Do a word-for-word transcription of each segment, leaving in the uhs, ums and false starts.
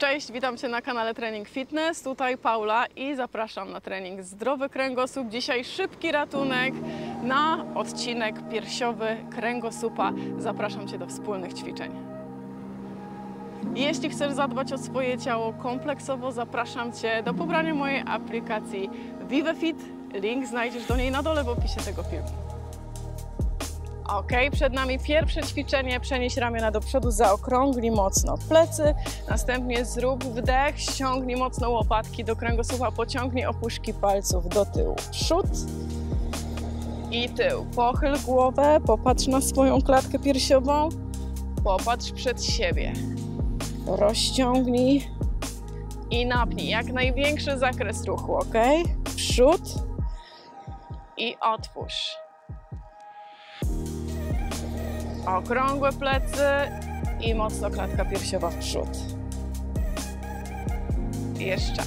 Cześć, witam Cię na kanale Trening Fitness, tutaj Paula i zapraszam na trening Zdrowy Kręgosłup. Dzisiaj szybki ratunek na odcinek piersiowy kręgosłupa. Zapraszam Cię do wspólnych ćwiczeń. Jeśli chcesz zadbać o swoje ciało kompleksowo, zapraszam Cię do pobrania mojej aplikacji ViveFit. Link znajdziesz do niej na dole w opisie tego filmu. Ok, przed nami pierwsze ćwiczenie. Przenieś ramiona do przodu, zaokrąglij mocno plecy. Następnie zrób wdech, ściągnij mocno łopatki do kręgosłupa, pociągnij opuszki palców do tyłu. Przód i tył. Pochyl głowę, popatrz na swoją klatkę piersiową, popatrz przed siebie. Rozciągnij i napnij. Jak największy zakres ruchu, ok? Przód i otwórz. Okrągłe plecy i mocno klatka piersiowa w przód. Jeszcze.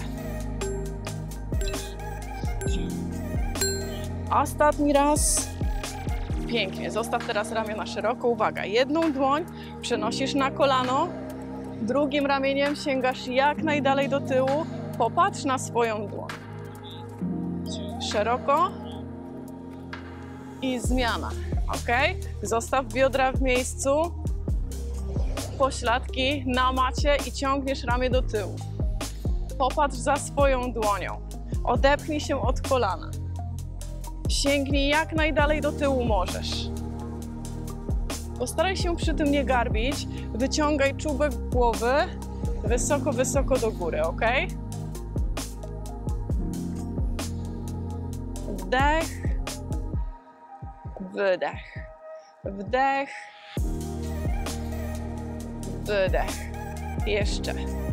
Ostatni raz. Pięknie. Zostaw teraz ramiona szeroko. Uwaga. Jedną dłoń przenosisz na kolano. Drugim ramieniem sięgasz jak najdalej do tyłu. Popatrz na swoją dłoń. Szeroko. I zmiana. Ok? Zostaw biodra w miejscu, pośladki na macie i ciągniesz ramię do tyłu. Popatrz za swoją dłonią. Odepchnij się od kolana. Sięgnij jak najdalej do tyłu możesz. Postaraj się przy tym nie garbić. Wyciągaj czubek głowy wysoko, wysoko do góry, ok? Wdech. Wydech, wdech, wydech. Jeszcze.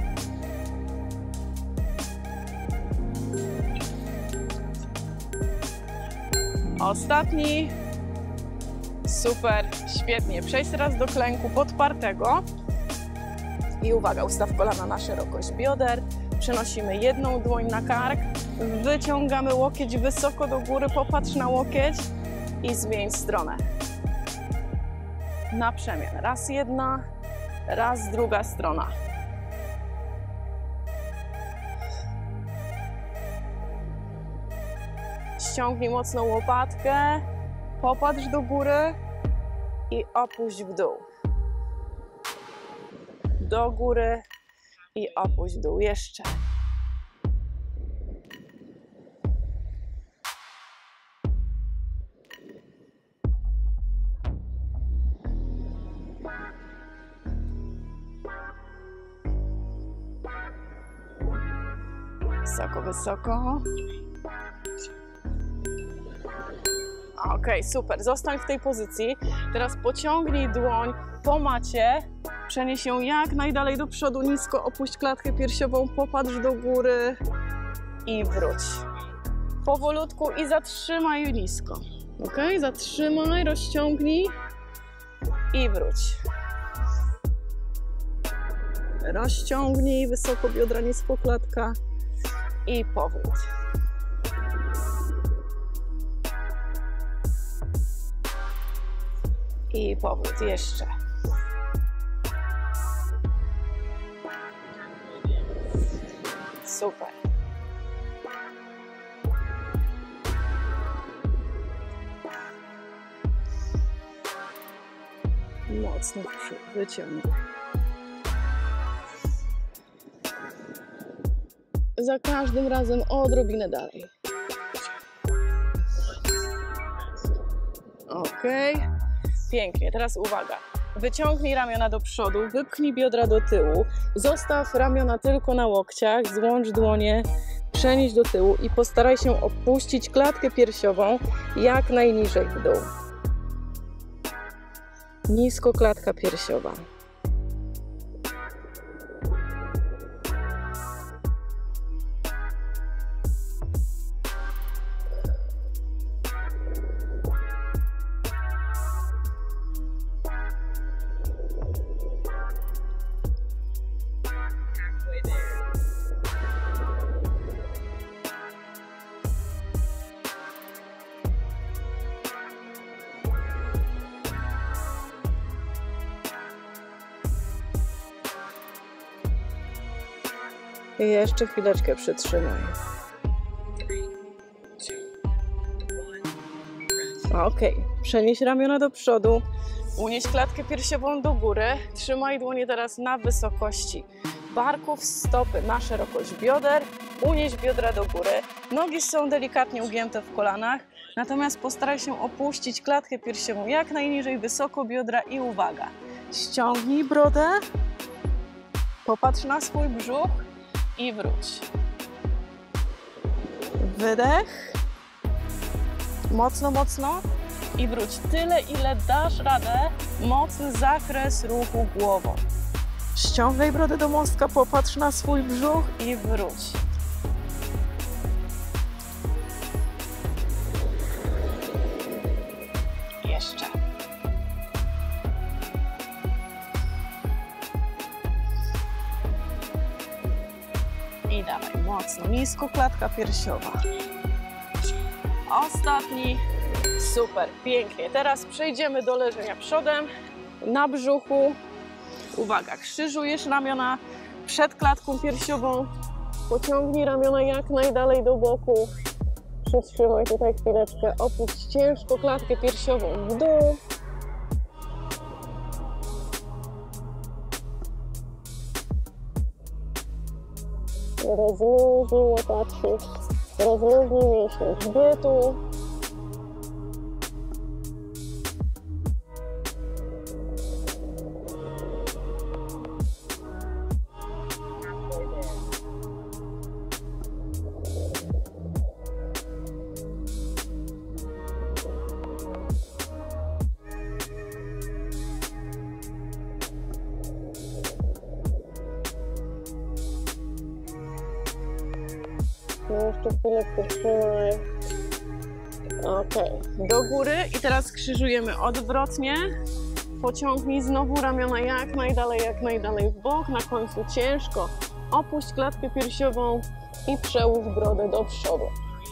Ostatni. Super, świetnie. Przejdź teraz do klęku podpartego. I uwaga, ustaw kolana na szerokość bioder. Przenosimy jedną dłoń na kark. Wyciągamy łokieć wysoko do góry. Popatrz na łokieć. I zmień stronę. Na przemian. Raz jedna, raz druga strona. Ściągnij mocno łopatkę, popatrz do góry i opuść w dół. Do góry i opuść w dół. Jeszcze. Wysoko, wysoko. Ok, super. Zostań w tej pozycji. Teraz pociągnij dłoń po macie. Przenieś ją jak najdalej do przodu. Nisko opuść klatkę piersiową. Popatrz do góry i wróć. Powolutku i zatrzymaj nisko. Ok, zatrzymaj, rozciągnij i wróć. Rozciągnij wysoko biodra, nisko klatka. I powrót. I powrót. Jeszcze. Super. Mocno wyciągnij. Za każdym razem odrobinę dalej. Ok. Pięknie. Teraz uwaga. Wyciągnij ramiona do przodu, wypchnij biodra do tyłu. Zostaw ramiona tylko na łokciach, złącz dłonie, przenieś do tyłu i postaraj się opuścić klatkę piersiową jak najniżej w dół. Nisko klatka piersiowa. I jeszcze chwileczkę przytrzymaj. Ok, przenieś ramiona do przodu, unieś klatkę piersiową do góry, trzymaj dłonie teraz na wysokości barków, stopy na szerokość bioder, unieś biodra do góry, nogi są delikatnie ugięte w kolanach, natomiast postaraj się opuścić klatkę piersiową jak najniżej, wysoko biodra i uwaga, ściągnij brodę, popatrz na swój brzuch i wróć. Wydech. Mocno, mocno i wróć. Tyle, ile dasz radę. Mocny zakres ruchu głową. Ściągaj brodę do mostka, popatrz na swój brzuch i wróć. Jeszcze. I dawaj mocno, nisko klatka piersiowa. Ostatni. Super, pięknie. Teraz przejdziemy do leżenia przodem, na brzuchu. Uwaga, krzyżujesz ramiona przed klatką piersiową. Pociągnij ramiona jak najdalej do boku. Przytrzymaj tutaj chwileczkę. Opuść ciężko klatkę piersiową w dół. Rozluźnij łopatki. Rozluźnij mięśnie grzbietu. Jeszcze chwilę trzymaj. Ok, do góry i teraz krzyżujemy odwrotnie. Pociągnij znowu ramiona jak najdalej, jak najdalej w bok. Na końcu ciężko opuść klatkę piersiową i przełóż brodę do przodu.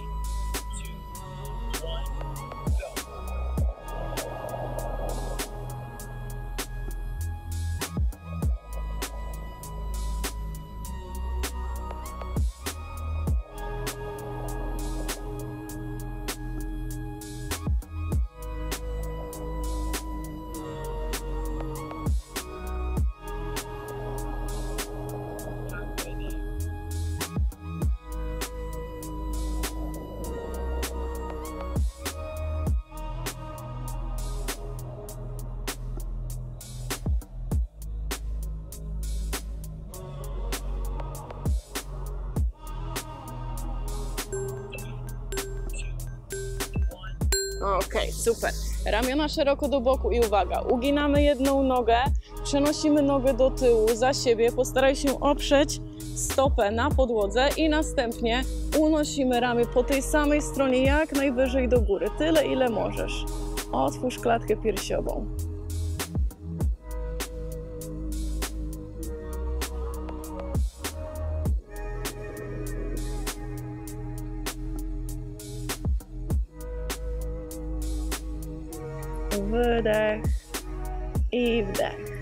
Ok, super. Ramiona szeroko do boku i uwaga, uginamy jedną nogę, przenosimy nogę do tyłu za siebie, postaraj się oprzeć stopę na podłodze i następnie unosimy ramię po tej samej stronie jak najwyżej do góry, tyle ile możesz. Otwórz klatkę piersiową. Wydech i wdech.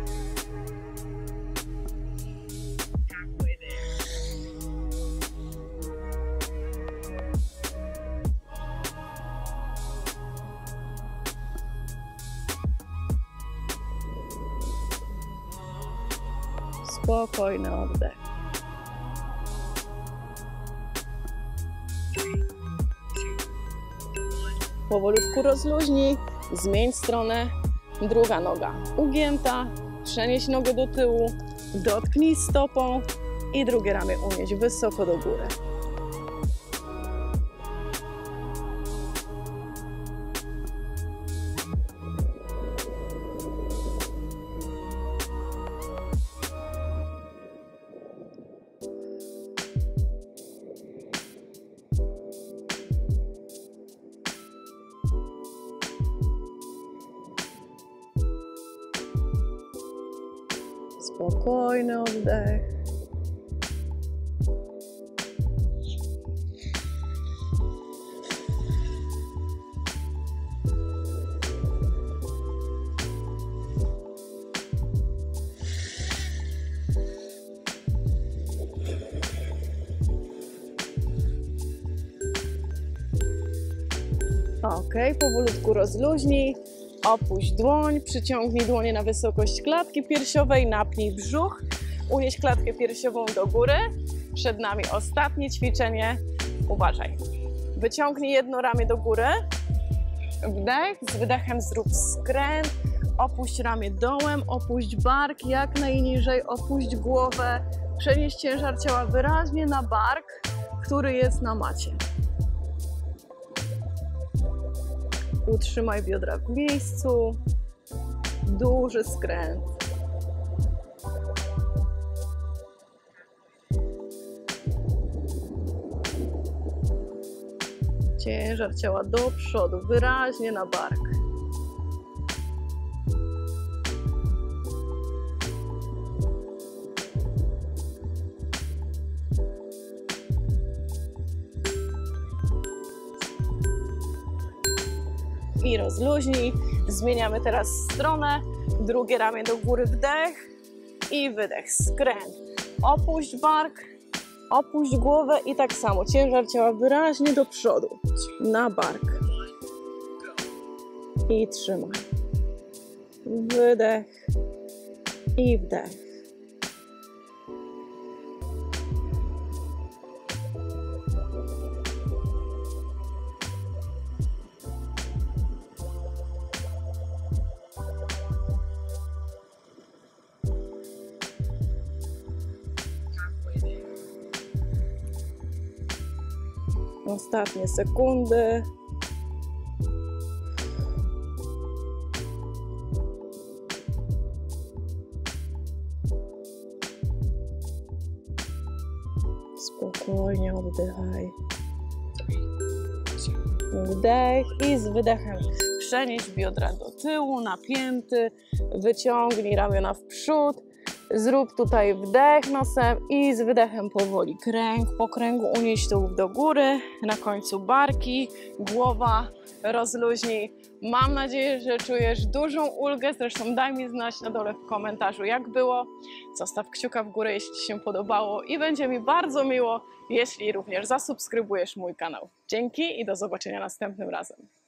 Spokojny oddech. Powolutku rozluźnij, zmień stronę, druga noga ugięta, przenieś nogę do tyłu, dotknij stopą i drugie ramię unieś wysoko do góry. Spokojny oddech. Ok, powolutku rozluźnij, opuść dłoń, przyciągnij dłonie na wysokość klatki piersiowej, napnij brzuch, unieś klatkę piersiową do góry. Przed nami ostatnie ćwiczenie. Uważaj. Wyciągnij jedno ramię do góry, wdech, z wydechem zrób skręt, opuść ramię dołem, opuść bark jak najniżej, opuść głowę, przenieś ciężar ciała wyraźnie na bark, który jest na macie. Utrzymaj biodra w miejscu, duży skręt. Ciężar ciała do przodu, wyraźnie na bark. I rozluźnij. Zmieniamy teraz stronę. Drugie ramię do góry, wdech i wydech, skręt. Opuść bark, opuść głowę i tak samo. Ciężar ciała wyraźnie do przodu, na bark. I trzymaj. Wydech i wdech. Ostatnie sekundy. Spokojnie oddychaj. Wdech i z wydechem przenieś biodra do tyłu, napięty. Wyciągnij ramiona w przód. Zrób tutaj wdech nosem i z wydechem powoli kręg po kręgu, unieś tułów do góry, na końcu barki, głowa, rozluźnij. Mam nadzieję, że czujesz dużą ulgę, zresztą daj mi znać na dole w komentarzu, jak było. Zostaw kciuka w górę, jeśli Ci się podobało i będzie mi bardzo miło, jeśli również zasubskrybujesz mój kanał. Dzięki i do zobaczenia następnym razem.